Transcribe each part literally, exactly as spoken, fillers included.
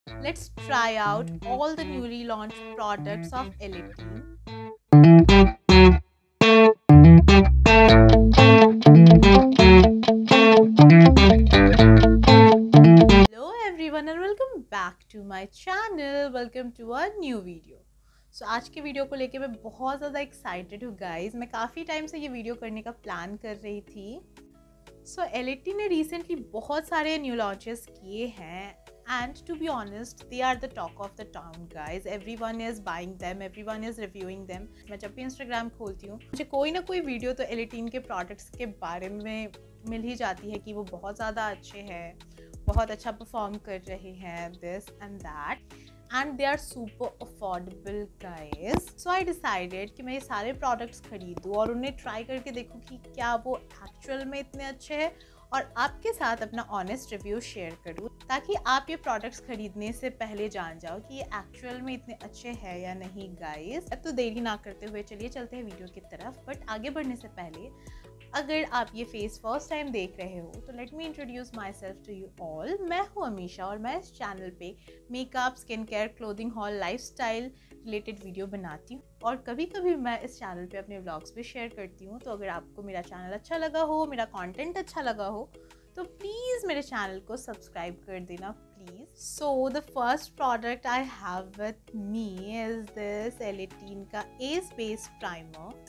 Let's try out all the newly launched products of Elitine. Hello everyone and welcome back to my channel. Welcome to a new video. So आज के video को लेके मैं बहुत ज़्यादा excited हूँ guys. मैं काफ़ी टाइम से ये वीडियो करने का प्लान कर रही थी. सो Elitine ने रिसेंटली बहुत सारे न्यू लॉन्चेस किए हैं. And to be honest, they are the talk of the town, guys. Everyone is buying them, everyone is reviewing them. मैं जब भी Instagram खोलती हूँ मुझे कोई ना कोई वीडियो तो Elitine के प्रोडक्ट्स के बारे में मिल ही जाती है कि वो बहुत ज़्यादा अच्छे हैं, बहुत अच्छा परफॉर्म कर रहे हैं, this and that. And they are super affordable, guys. So I decided कि मैं ये सारे प्रोडक्ट्स खरीदूँ और उन्हें ट्राई करके देखूँ कि क्या वो एक्चुअल में इतने अच्छे हैं और आपके साथ अपना ऑनेस्ट रिव्यू शेयर करूँ, ताकि आप ये प्रोडक्ट्स खरीदने से पहले जान जाओ कि ये एक्चुअल में इतने अच्छे हैं या नहीं गाइस. अब तो देरी ना करते हुए चलिए चलते हैं वीडियो की तरफ. बट आगे बढ़ने से पहले अगर आप ये फेस फर्स्ट टाइम देख रहे हो तो let me introduce my self to you all. मैं हूँ अमीशा और मैं इस चैनल पे makeup, skin care, clothing haul, lifestyle related video बनाती हूँ और कभी कभी मैं इस चैनल पे अपने व्लॉग्स भी शेयर करती हूँ. तो अगर आपको मेरा चैनल अच्छा लगा हो, मेरा कंटेंट अच्छा लगा हो, तो प्लीज़ मेरे चैनल को सब्सक्राइब कर देना please. So the first product I have with me is this Elitine का एज बेस प्राइमर.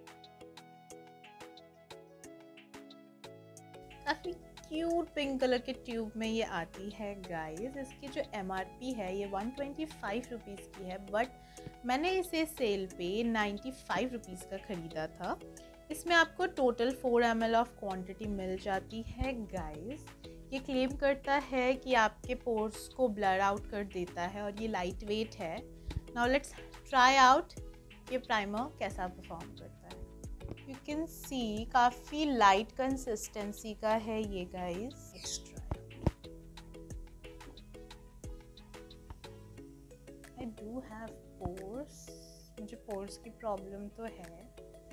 काफ़ी क्यूट पिंक कलर के ट्यूब में ये आती है गाइस. इसकी जो एमआरपी है ये वन ट्वेंटी फाइव रुपीज़ की है, बट मैंने इसे सेल पे नाइन्टी फाइव रुपीज़ का ख़रीदा था. इसमें आपको total four M L of quantity मिल जाती है गाइस. ये क्लेम करता है कि आपके पोर्स को ब्लर आउट कर देता है और ये लाइट वेट है. नाउ लेट्स ट्राई आउट ये प्राइमर कैसा परफॉर्म करता है. यू कैन सी काफ़ी लाइट कंसिस्टेंसी का है ये guys. Extra I do have pores, मुझे पोर्स की प्रॉब्लम तो है.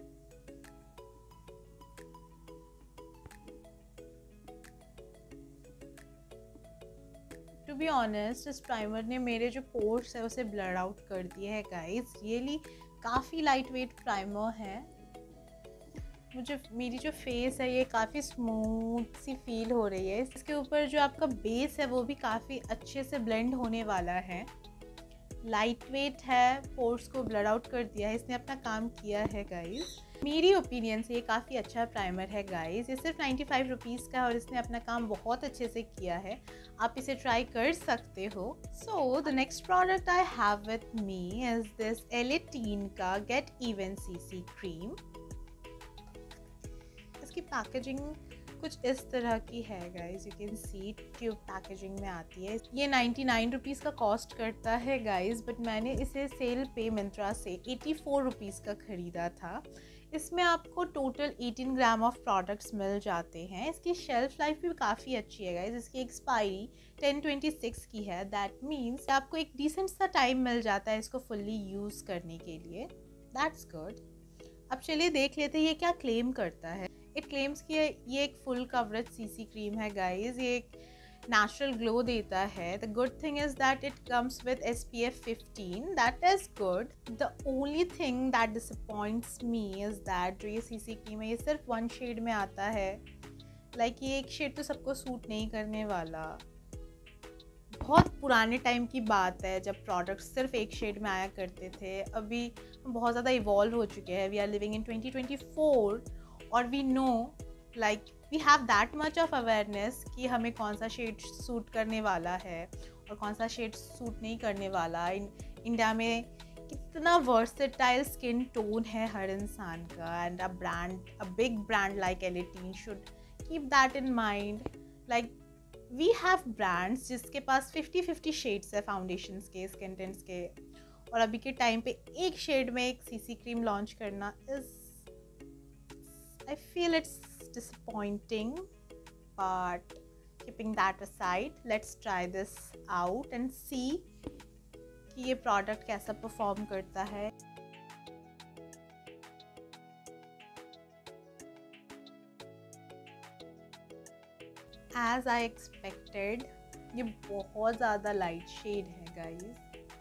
टू बी ऑनेस्ट इस प्राइमर ने मेरे जो पोर्स है उसे ब्लर आउट कर दिए है गाइस. रियली काफ़ी लाइट वेट प्राइमर है. मुझे मेरी जो फेस है ये काफ़ी स्मूथ सी फील हो रही है. इसके ऊपर जो आपका बेस है वो भी काफ़ी अच्छे से ब्लेंड होने वाला है. लाइट वेट है, पोर्स को ब्लर आउट कर दिया है, इसने अपना काम किया है गाइस. मेरी ओपिनियन से ये काफ़ी अच्छा प्राइमर है गाइस. ये सिर्फ नाइन्टी फाइव रुपीज़ का है और इसने अपना काम बहुत अच्छे से किया है. आप इसे ट्राई कर सकते हो. So the next product I have with me is this Elitine का गेट इवन सीसी क्रीम. इसकी पैकेजिंग कुछ इस तरह की है guys. You can see tube packaging में आती है. ये नाइन्टी नाइन रुपीज़ का कॉस्ट करता है गाइस, बट मैंने इसे सेल पे मिंत्रा से एटी फोर रुपीज़ का ख़रीदा था. इसमें आपको total eighteen gram of products मिल जाते हैं. इसकी शेल्फ लाइफ भी काफ़ी अच्छी है गाइस. इसकी एक्सपायरी टेन ट्वेंटी सिक्स की है. दैट मीन्स आपको एक डिसेंट सा टाइम मिल जाता है इसको फुल्ली यूज़ करने के लिए. That's good. अब चलिए देख लेते हैं ये क्या क्लेम करता है. इट क्लेम्स कि ये एक फुल कवरेज सीसी क्रीम है गाइस. ये एक नेचुरल ग्लो देता है. The good thing is that it comes with S P F fifteen. That is good. The only thing that disappoints me is that जो ये सीसी क्रीम है ये सिर्फ वन शेड में आता है. लाइक like ये एक शेड तो सबको सूट नहीं करने वाला. बहुत पुराने टाइम की बात है जब प्रोडक्ट्स सिर्फ एक शेड में आया करते थे. अभी हम बहुत ज़्यादा इवॉल्व हो चुके हैं. We are living in twenty twenty four और we know like we have that much of awareness कि हमें कौन सा शेड सूट करने वाला है और कौन सा शेड सूट नहीं करने वाला. इन इंडिया में कितना वर्सेटाइल स्किन टोन है हर इंसान का. And a brand a big brand like Elitine should keep that in mind. Like we have brands जिसके पास फिफ्टी फिफ्टी शेड्स है फाउंडेशंस के, स्किन टिंट्स के, और अभी के टाइम पे एक शेड में एक सीसी क्रीम लॉन्च करना is I feel it's disappointing, but keeping that aside, let's try this out and see कि ये प्रोडक्ट कैसा परफॉर्म करता है. As I expected, ये बहुत ज़्यादा लाइट शेड है गाइस।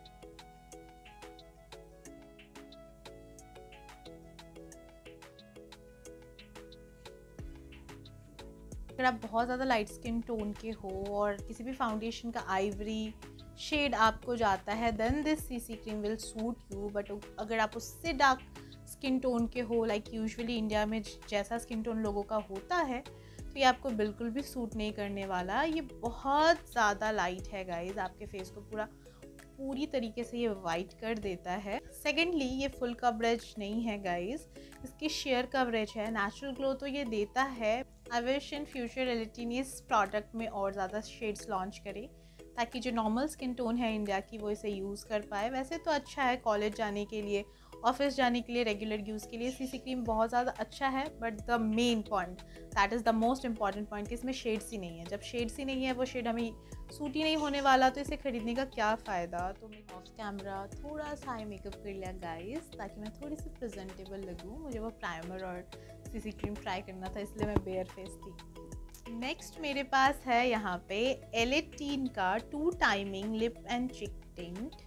अगर आप बहुत ज़्यादा लाइट स्किन टोन के हो और किसी भी फाउंडेशन का आइवरी शेड आपको जाता है, then this CC cream will suit you. But अगर आप उससे डार्क स्किन टोन के हो, लाइक यूजुअली इंडिया में जैसा स्किन टोन लोगों का होता है, तो ये आपको बिल्कुल भी सूट नहीं करने वाला। ये बहुत ज़्यादा लाइट है गाइज, आपके फेस को पूरा पूरी तरीके से ये वाइट कर देता है। सेकेंडली, ये फुल कवरेज नहीं है गाइज, इसकी शेयर कवरेज है। नेचुरल ग्लो तो ये देता है। आई विश इन फ्यूचर एलिटीन इस प्रोडक्ट में और ज़्यादा शेड्स लॉन्च करे, ताकि जो नॉर्मल स्किन टोन है इंडिया की वो इसे यूज़ कर पाए। वैसे तो अच्छा है कॉलेज जाने के लिए, ऑफिस जाने के लिए, रेगुलर यूज़ के लिए सीसी क्रीम बहुत ज़्यादा अच्छा है। But the main point, that is the most important point, कि इसमें शेड्स ही नहीं है। जब शेड्स ही नहीं है, वो शेड हमें सूट ही नहीं होने वाला, तो इसे खरीदने का क्या फ़ायदा। तो मैं ऑफ कैमरा थोड़ा सा आई मेकअप कर लिया गाइस, ताकि मैं थोड़ी सी प्रेजेंटेबल लगूँ। मुझे वो प्राइमर और सीसी क्रीम ट्राई करना था, इसलिए मैं बेयर फेस थी। नेक्स्ट मेरे पास है यहाँ पे एलेटीन का two timing lip and cheek tint.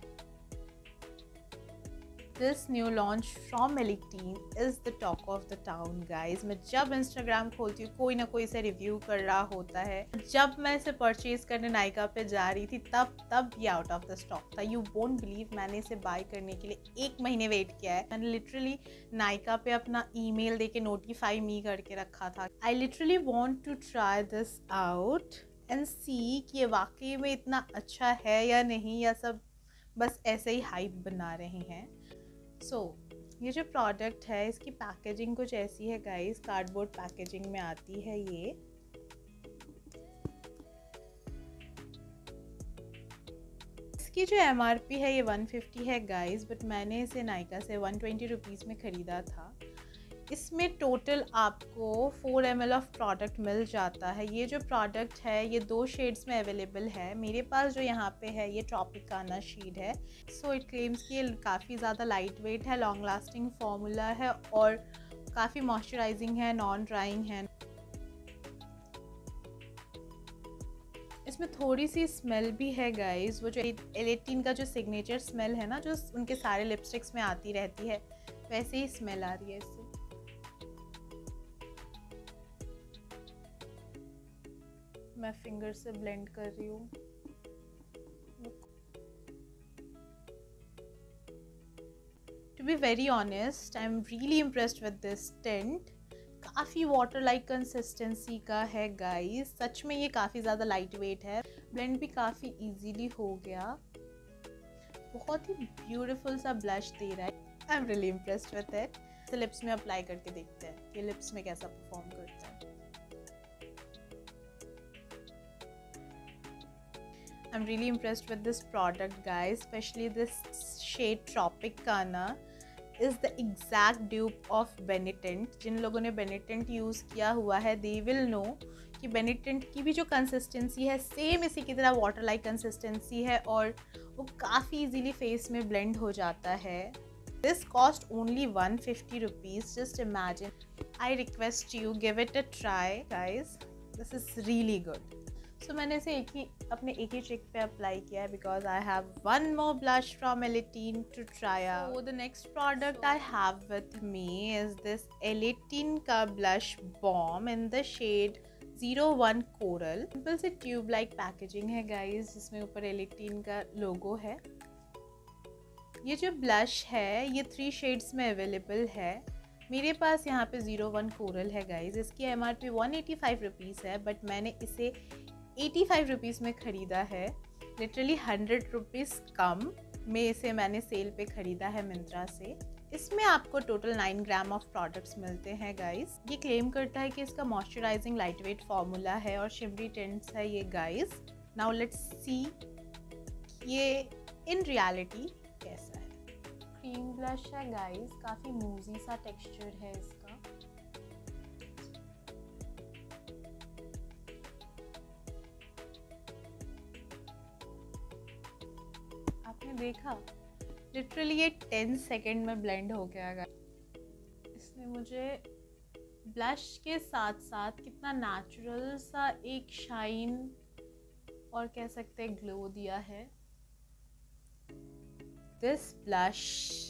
This new launch from Elitine is the talk of the town guys. मैं जब इंस्टाग्राम खोलती हूँ, कोई ना कोई इसे रिव्यू कर रहा होता है। जब मैं इसे परचेज करने नायका पे जा रही थी, तब तब ये आउट ऑफ द स्टॉक था। यू वोंट बिलीव, मैंने इसे बाय करने के लिए एक महीने वेट किया है। मैंने लिटरली नायका पे अपना ईमेल दे के नोटिफाई मी करके रखा था। I literally want to try this out and see कि ये वाकई में इतना अच्छा है या नहीं, या सब बस ऐसे ही हाइप बना रहे हैं। सो so, ये जो प्रोडक्ट है, इसकी पैकेजिंग कुछ ऐसी है गाइस, कार्डबोर्ड पैकेजिंग में आती है ये। इसकी जो एमआरपी है ये वन फिफ्टी है गाइस, बट मैंने इसे नायका से वन ट्वेंटी रुपीज़ में ख़रीदा था। इसमें टोटल आपको four M L of product मिल जाता है। ये जो प्रोडक्ट है ये दो शेड्स में अवेलेबल है। मेरे पास जो यहाँ पे है ये ट्रॉपिकाना शेड है। सो इट क्लेम्स कि ये काफ़ी ज़्यादा लाइट वेट है, लॉन्ग लास्टिंग फॉर्मूला है और काफ़ी मॉइस्चराइजिंग है, नॉन ड्राइंग है। इसमें थोड़ी सी स्मेल भी है गाइस, वो जो एलेटीन का जो सिग्नेचर स्मेल है ना, जो उनके सारे लिपस्टिक्स में आती रहती है, वैसे ही स्मेल आ रही है इससे। मैं फिंगर से ब्लेंड कर रही हूँ। To be very honest, I am really impressed with this tint. काफ़ी वाटर लाइक कंसिस्टेंसी का है गाइस, सच में ये काफ़ी ज़्यादा लाइट वेट है। ब्लेंड भी काफ़ी इजीली हो गया। बहुत ही ब्यूटीफुल सा ब्लश दे रहा है। I am really impressed with it. तो लिप्स में अप्लाई करके देखते हैं कि लिप्स में कैसा परफॉर्म करता है। I'm really impressed with this product guys, especially this shade Tropicana is the exact dupe of Benetint। जिन लोगों ने Benetint यूज़ किया हुआ है they will know कि Benetint की भी जो कंसिस्टेंसी है सेम इसी की तरह वाटर लाइक कंसिस्टेंसी है और वो काफ़ी इजीली फेस में ब्लेंड हो जाता है। This cost only one fifty rupees, just imagine। I request you give it a try guys, this is really good। So so, मैंने इसे एक ही अपने एक ही चिक पे अप्लाई किया है because I have one more blush from Elitine to try out. So the next product I have with me is this Elitine का blush balm in the shade zero one coral. Simple से tube like packaging है guys, जिसमें ऊपर एलेटीन का लोगो है। ये जो blush है ये थ्री शेड्स में अवेलेबल है। मेरे पास यहाँ पे ज़ीरो वन कोरल है गाइस। इसकी M R P one eighty five rupees है, बट मैंने इसे एटी फाइव रुपीज़ में ख़रीदा है। लिटरली हंड्रेड रुपीज़ कम में इसे मैंने सेल पे ख़रीदा है मिंत्रा से। इसमें आपको total nine gram of products मिलते हैं गाइस। ये क्लेम करता है कि इसका मॉइस्चराइजिंग लाइट वेट फॉर्मूला है और शिमरी टिंट्स है ये गाइस। नाउ लेट्स सी ये इन रियलिटी कैसा है। क्रीम ब्लश है गाइस, काफ़ी मूजी सा टेक्सचर है इसका। आपने देखा लिटरली ये टेन सेकेंड में ब्लेंड हो गया। इसने मुझे ब्लश के साथ साथ कितना नेचुरल सा एक शाइन और कह सकते हैं ग्लो दिया है। This blush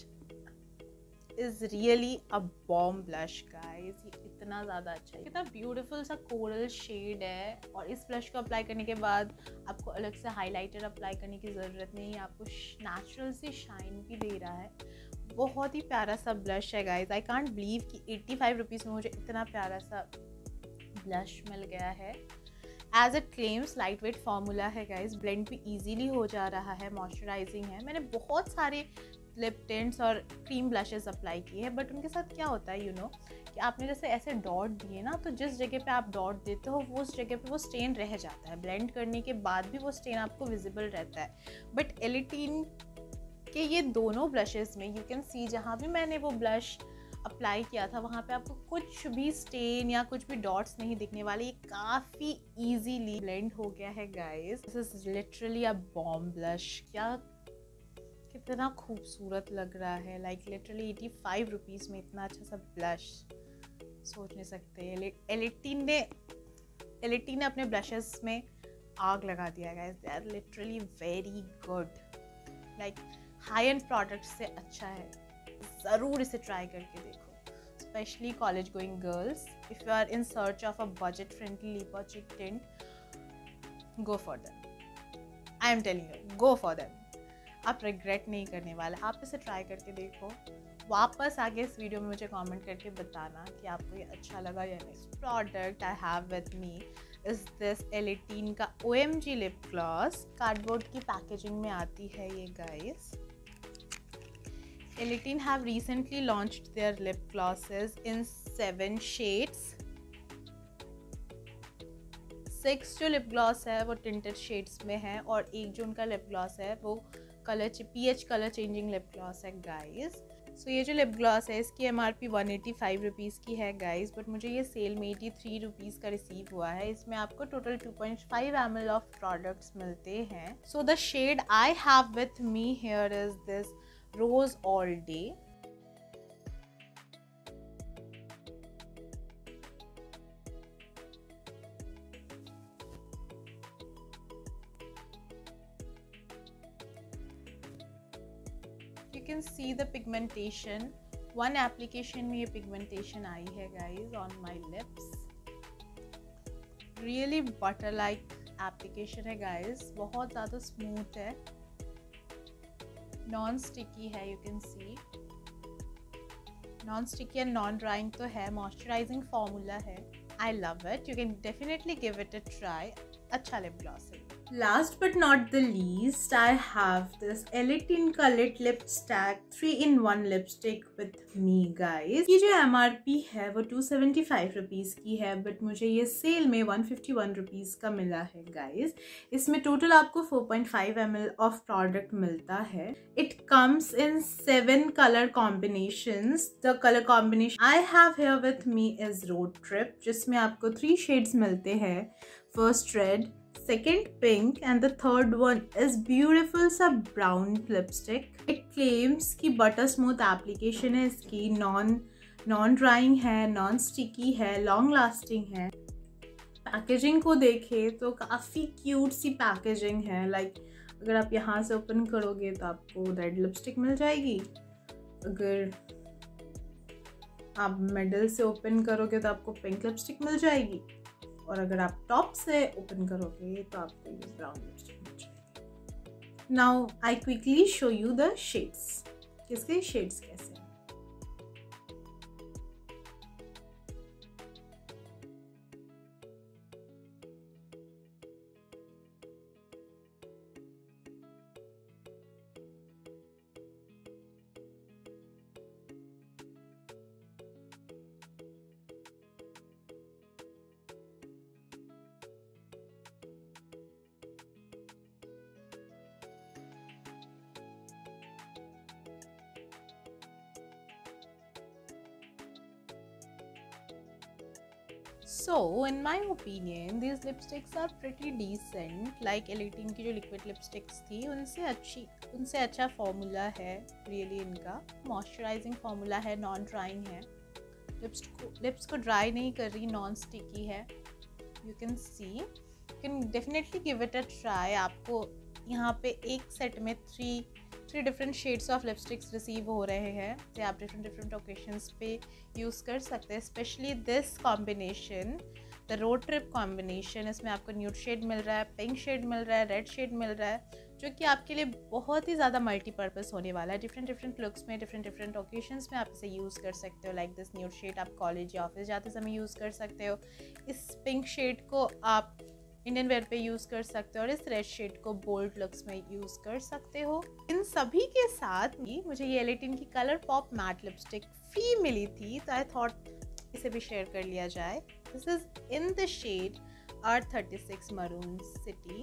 is really a bomb blush guys. ये इतना ज़्यादा अच्छा है, कितना ब्यूटीफुल सा कोरल शेड है। और इस ब्लश को अप्लाई करने के बाद आपको अलग से हाइलाइटर अप्लाई करने की ज़रूरत नहीं है, आपको नेचुरल से शाइन भी दे रहा है। बहुत ही प्यारा सा ब्लश है गाइस। आई कांट बिलीव कि एट्टी फाइव रुपीज़ में मुझे इतना प्यारा सा ब्लश मिल गया है। As it claims light weight formula है गाइस, ब्लेंड भी इजीली हो जा रहा है, मॉइस्चराइजिंग है। मैंने बहुत सारे लिप टिंट्स और क्रीम ब्लशेस अप्लाई किए हैं, बट उनके साथ क्या होता है यू नो कि आपने जैसे ऐसे डॉट दिए ना, तो जिस जगह पे आप डॉट देते हो वो उस जगह पे वो स्टेन रह जाता है। ब्लेंड करने के बाद भी वो स्टेन आपको विजिबल रहता है। बट एलिटीन के ये दोनों ब्लशेस में यू कैन सी, जहाँ भी मैंने वो ब्लश अप्लाई किया था वहाँ पे आपको कुछ भी स्टेन या कुछ भी डॉट्स नहीं दिखने वाले। ये काफ़ी इजीली ब्लेंड हो गया है guys. This is literally a bomb blush. क्या कितना खूबसूरत लग रहा है। Like literally eighty five rupees में इतना अच्छा सा ब्लश सोच नहीं सकते। एलिटीन ने एलिटीन ने अपने ब्लशेस में आग लगा दिया guys. They are literally very good. Like high end product से अच्छा है, ज़रूर इसे ट्राई करके देखो, specially college going girls. If you are in search of a budget friendly lip और cheek tint, go for them. I am telling you, go for them. आप regret नहीं करने वाले। आप इसे ट्राई करके देखो, वापस आगे इस वीडियो में मुझे कमेंट करके बताना कि आपको ये अच्छा लगा या नहीं। Product I have with me is this Elitine का O M G lip gloss. Cardboard की पैकेजिंग में आती है ये guys. Elitine have recently launched their lip glosses in seven shades. Six जो lip gloss है वो tinted shades में है, और एक जो उनका lip gloss है वो color pH color changing lip gloss है guys. So ये जो lip gloss है इसकी M R P one eighty five rupees की है गाइज, बट मुझे ये सेल में एटी थ्री रुपीज़ का रिसीव हुआ है। इसमें आपको total two point five M L of products मिलते हैं। So the shade I have with me here is this Rose All Day. You can see the pigmentation. One application में ये pigmentation आई है guys on my lips. Really butter like application है guys, बहुत ज़्यादा smooth है, non sticky है। You can see non sticky and non drying तो है, मॉइस्चराइजिंग फॉर्मूला है। I love it, you can definitely give it a try. अच्छा lip gloss है। Last but not the least, I have this Elitine का lit lip stack three in one lipstick with me guys. ये जो M R P है वो to seventy five rupees की है, but मुझे ये सेल में वन फिफ्टी वन रुपीज़ का मिला है गाइस। इसमें टोटल आपको four point five M L of product मिलता है। It comes in seven colour combinations. The colour combination I have here with me is road trip, जिसमें आपको थ्री शेड्स मिलते हैं। First red, second pink and the third one is beautiful सा brown lipstick. It claims कि butter smooth application है इसकी, non non drying है, non sticky है, long lasting है। पैकेजिंग को देखें तो काफ़ी क्यूट सी पैकेजिंग है। लाइक like, अगर आप यहाँ से ओपन करोगे तो आपको रेड लिपस्टिक मिल जाएगी, अगर आप मिडल से ओपन करोगे तो आपको पिंक लिपस्टिक मिल जाएगी, और अगर आप टॉप से ओपन करोगे तो आपको ये ब्राउन लिपस्टिक मिल जाएगी। Now I quickly show you the shades, किसके शेड्स कैसे हैं। So in my opinion these lipsticks are pretty decent. Like Elitine की जो liquid lipsticks थी उनसे अच्छी उनसे अच्छा फॉर्मूला है really इनका। मॉइस्चराइजिंग फॉर्मूला है, नॉन ड्राइंग है, लिप्स को लिप्स को ड्राई नहीं कर रही, नॉन स्टिकी है। You can see can definitely give it a try. आपको यहाँ पे एक सेट में three three different shades of lipsticks receive हो रहे हैं, तो आप डिफरेंट डिफरेंट ओकेशंस पे यूज़ कर सकते हैं। Specially this combination, the road trip combination, इसमें आपको न्यूड शेड मिल रहा है, पिंक शेड मिल रहा है, रेड शेड मिल रहा है, जो कि आपके लिए बहुत ही ज़्यादा मल्टीपर्पज़ होने वाला है। डिफरेंट डिफरेंट लुक्स में, डिफरेंट डिफरेंट ओकेशंस में आप इसे यूज़ कर सकते हो। लाइक दिस न्यूड शेड आप कॉलेज या ऑफिस जाते समय यूज़ कर सकते हो। इस पिंक शेड को आप इंडियन वेयर पे यूज़ कर सकते हो और इस रेड शेड को बोल्ड लुक्स में यूज़ कर सकते हो। इन सभी के साथ ही मुझे ये एल एटीन की colour pop matte lipstick free मिली थी, तो आई थॉट इसे भी शेयर कर लिया जाए। This is in the shade R thirty six maroon city.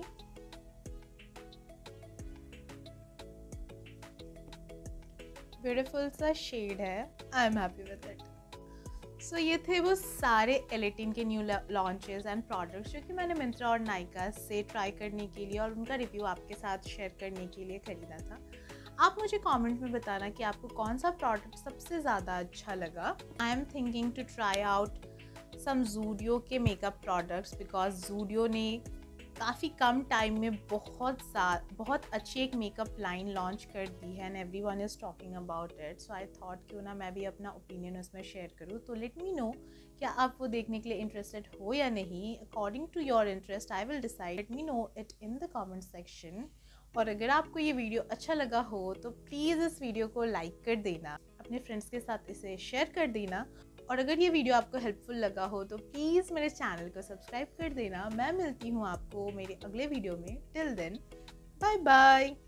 Beautiful सा शेड है, I am happy with it. So so, ये थे वो सारे एल एटीन के न्यू लॉन्चेस एंड प्रोडक्ट्स जो कि मैंने मिंत्रा और नायका से ट्राई करने के लिए और उनका रिव्यू आपके साथ शेयर करने के लिए ख़रीदा था। आप मुझे कमेंट में बताना कि आपको कौन सा प्रोडक्ट सबसे ज़्यादा अच्छा लगा। I am thinking to try out some Zudio के मेकअप प्रोडक्ट्स, बिकॉज ज़ूडियो ने काफ़ी कम टाइम में बहुत सा बहुत अच्छी एक मेकअप लाइन लॉन्च कर दी है and every one is talking about it. So I thought क्यों ना मैं भी अपना ओपिनियन उसमें शेयर करूँ। तो लेट मी नो क्या आप वो देखने के लिए इंटरेस्टेड हो या नहीं। According to your interest I will decide. Let me know it in the comment section. और अगर आपको ये वीडियो अच्छा लगा हो तो प्लीज़ इस वीडियो को लाइक कर देना, अपने फ्रेंड्स के साथ इसे शेयर कर देना। और अगर ये वीडियो आपको हेल्पफुल लगा हो तो प्लीज़ मेरे चैनल को सब्सक्राइब कर देना। मैं मिलती हूँ आपको मेरे अगले वीडियो में। Till then, bye bye.